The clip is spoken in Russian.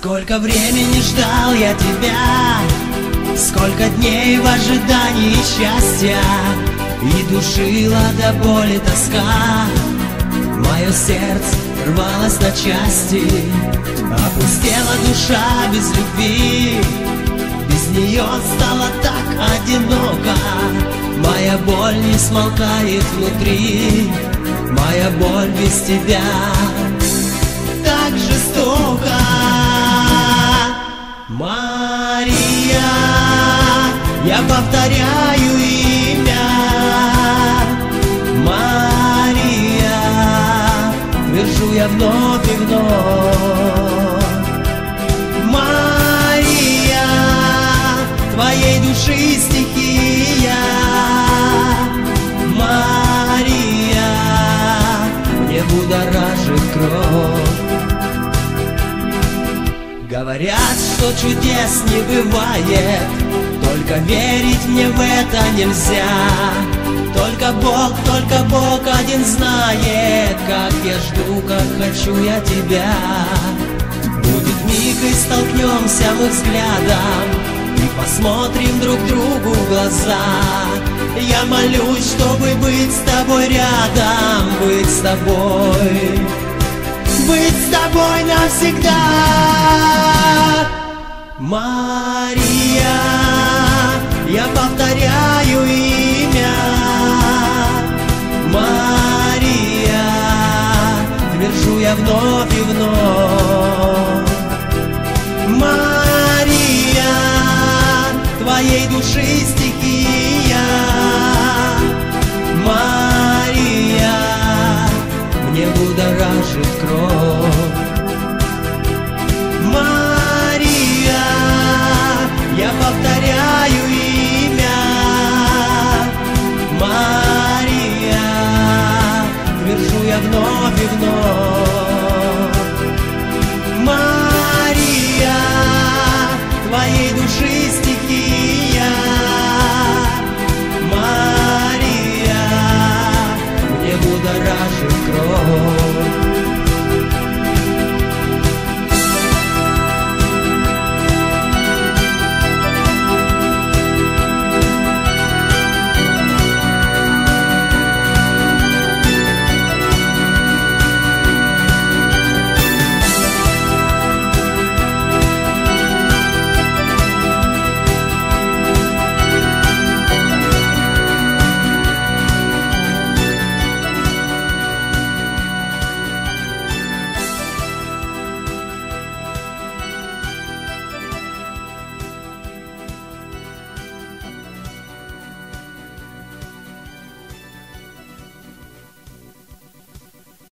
Сколько времени ждал я тебя, сколько дней в ожидании счастья, и душила до боли тоска. Мое сердце рвалось на части, опустела душа без любви. Без нее стало так одиноко, моя боль не смолкает внутри. Моя боль без тебя так жестока. Мария, я повторяю имя. Мария, твержу я вновь и вновь. Мария, твоей души стихия. Мария, мне будоражит кровь. Говорят, что чудес не бывает, только верить мне в это нельзя. Только Бог один знает, как я жду, как хочу я тебя. Будет миг, и столкнемся мы взглядом, и посмотрим друг другу в глаза. Я молюсь, чтобы быть с тобой рядом, быть с тобой, быть с тобой навсегда. Мария, я повторяю имя. Мария, твержу я вновь и вновь. Мария, твоей души стихия. Мария, мне будоражит кровь.